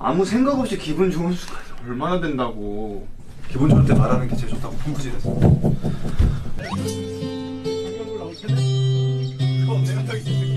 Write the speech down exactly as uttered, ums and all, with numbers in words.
아무 생각 없이 기분 좋은 순간 얼마나 된다고. 기분 좋을 때 말하는 게 제일 좋다고 펌프질해서. 상관물 나올 텐데? 그거 내가 딱